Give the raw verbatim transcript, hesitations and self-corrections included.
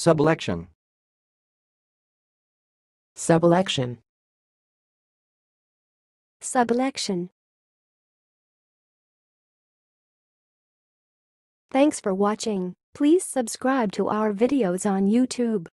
Subelection. Subelection. Subelection. Thanks for watching. Please subscribe to our videos on YouTube.